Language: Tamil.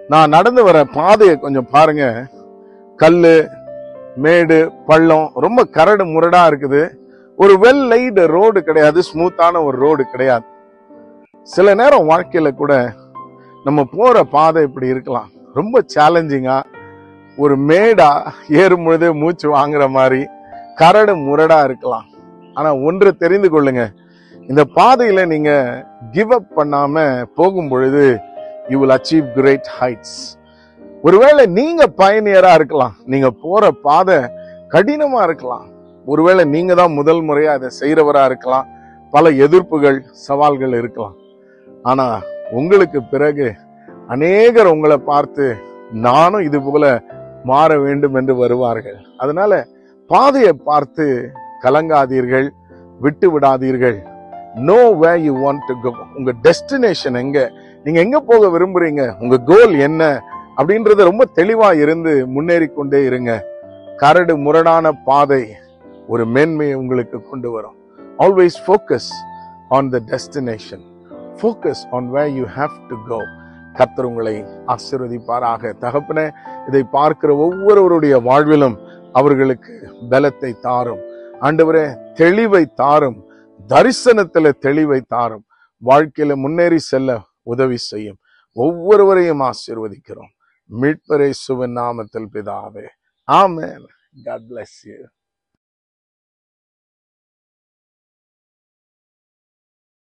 நான் நடந்து வர பாதையை கொஞ்சம் பாருங்க. கல்லு, மேடு, பள்ளம், ரொம்ப கரடு முரடா இருக்குது. ஒரு வெல் லைடு ரோடு கிடையாது, ஸ்மூத்தான ஒரு ரோடு கிடையாது. சில நேரம் வாழ்க்கையில கூட நம்ம போற பாதை இப்படி இருக்கலாம், ரொம்ப சேலஞ்சிங்கா, ஒரு மேடா ஏறும் பொழுது மூச்சு வாங்குற மாதிரி கரடு முரடா இருக்கலாம். ஆனா ஒன்று தெரிந்து கொள்ளுங்க, இந்த பாதையில நீங்க கிவ் அப் பண்ணாம போகும் பொழுது you will achieve great heights. ஒருவேளை நீங்க பயணியரா இருக்கலாம், நீங்க போற பாதை கடினமா இருக்கலாம், ஒருவேளை நீங்க தான் முதல் முறையா அதை செய்யறவரா இருக்கலாம், பல எதிர்ப்புகள், சவால்கள் இருக்கலாம். ஆனா உங்களுக்கு பிறகு அநேகர் உங்களை பார்த்து நானும் இது போல மாற வேண்டும் என்று வருவார்கள். அதனால பாதையை பார்த்து கலங்காதீர்கள், விட்டு விடாதீர்கள். know where you want to go. உங்க டெஸ்டினேஷன் எங்க, நீங்க எங்க போக விரும்புறீங்க, உங்க கோல் என்ன அப்படின்றத ரொம்ப தெளிவா இருந்து முன்னேறி கொண்டே இருங்க. கரடு முரடான பாதை ஒரு மேன்மையை உங்களுக்கு கொண்டு வரும். Always focus on the destination. Focus on where you have to go. கர்த்தர் உங்களை ஆசீர்வதிப்பாராக. தகப்பனே, இதை பார்க்கிற ஒவ்வொருவருடைய வாழ்விலும் அவர்களுக்கு பலத்தை தாரும். ஆண்டவரே, தெளிவை தாரும், தரிசனத்துல தெளிவை தாரும். வாழ்க்கையில முன்னேறி செல்ல உதவி செய்யும். ஒவ்வொருவரையும் ஆசீர்வதிக்கிறோம் மீட்பர் இயேசுவின் நாமத்தில் பிதாவே, ஆமென். God bless you.